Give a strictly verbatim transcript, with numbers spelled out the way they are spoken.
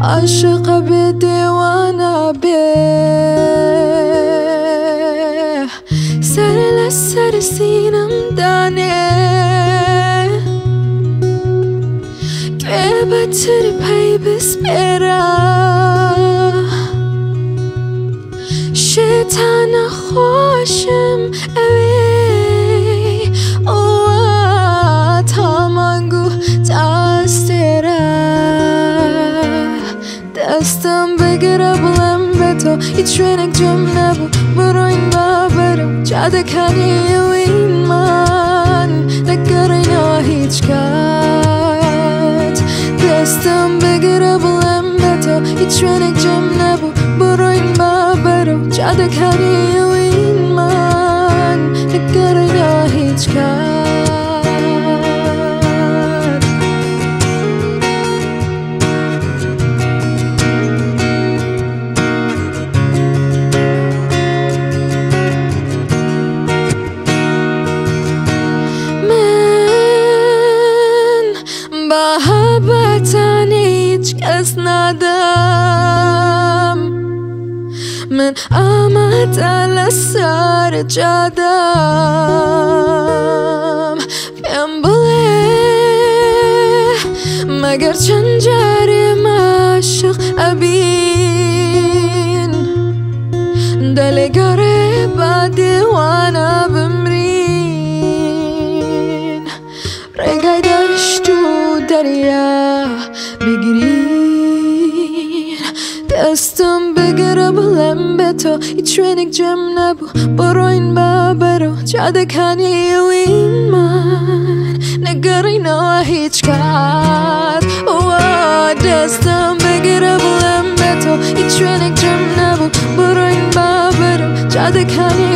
عاشق به دیوانه به سر لسر سینم دانه که بطر پی بسپره شیطان خوشم اوی اوه تامانگو تاستره دستم بگیره بلم به تو هیچ رنگ جم نبو برو این بابرو جاده کنی و این من نگر اینا هیچ کت دستم بگیره بلم به تو هیچ رنگ جم نبو برو این بابرو جاده کنی و این من نگر اینا هیچ کت محبتن هیچ کس ندم من آمدم سر جادم بیم بله مگر چند جاری مشق ابین دلگاره با دیوانه بمرین رگای دشت و دریا بگیرین دستم بگیره بلم به تو هیچ رنگ جم نبو برو این بابرو جاده کنی و این من نگر اینا هیچ کت دستم بگیره بلم به تو هیچ رنگ جم نبو برو این بابرو جاده کنی